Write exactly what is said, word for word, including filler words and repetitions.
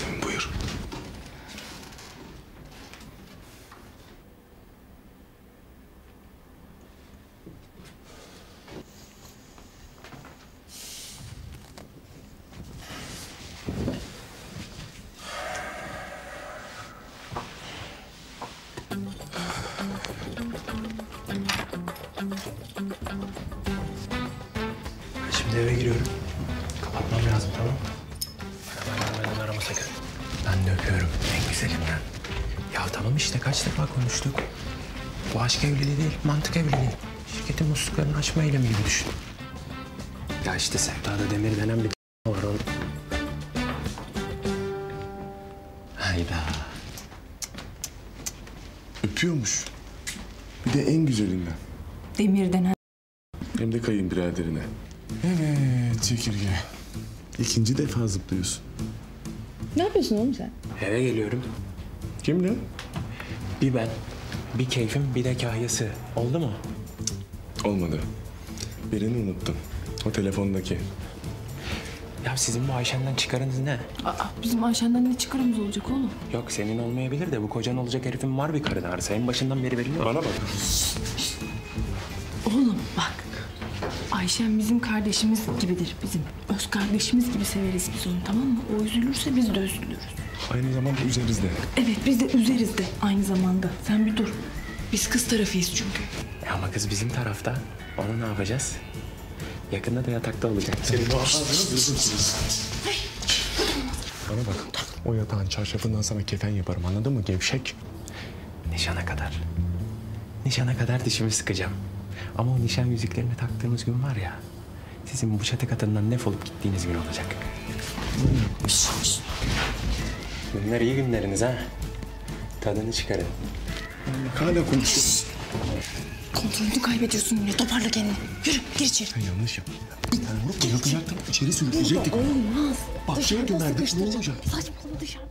Buyur. Şimdi eve giriyorum. Kapatmam lazım, tamam mı? Hemen hemen arama sakın. Ben de öpüyorum en güzelinden. Ya tamam işte kaç defa konuştuk. Bu aşk evliliği değil, mantık evliliği. Şirketin musluklarını açma eylemi gibi düşün. Ya işte Sevda'da Demir denen bir var onun. Hayda. Öpüyormuş. Bir de en güzelinden. Demir denen. Hem de kayınbiraderine. Evet çekirge. İkinci defa zıplıyorsun. Ne yapıyorsun oğlum sen? Eve geliyorum. Kimle? Bir ben, bir keyfim, bir de kahyası. Oldu mu? Olmadı. Birini unuttum. O telefondaki. Ya sizin bu Ayşen'den çıkarınız ne? Aa, bizim Ayşen'den ne çıkarımız olacak oğlum? Yok senin olmayabilir de bu kocan olacak herifin var bir karın ağrısı. En başından beri belli. Bana bak. Oğlum bak. Ayşen bizim kardeşimiz gibidir bizim. Öz kardeşimiz gibi severiz biz onu, tamam mı? O üzülürse biz de üzülürüz. Aynı zamanda üzeriz de. Evet biz de üzeriz de aynı zamanda. Sen bir dur. Biz kız tarafıyız çünkü. Ya ama kız bizim tarafta. Onu ne yapacağız? Yakında da yatakta olacak. Senin o Bana bak. O yatağın çarşafından sana kefen yaparım. Anladın mı gevşek? Nişana kadar. Nişana kadar dişimi sıkacağım. Ama o nişan yüzüklerini taktığımız gün var ya... sizin bu çatı katından defolup gittiğiniz gün olacak. Bunlar iyi günleriniz ha. Tadını çıkarın. Hala konuşuyorsun. Kontrolünü kaybediyorsun yine. Toparla kendini. Yürü gir içeri. Sen yanlış yaptın. Bir tane vurup bayıltacaktın. İçeri sürükleyecektik. Olmaz. Bahçeye gömerdik. Ne olacak? Saçmalama dışarı.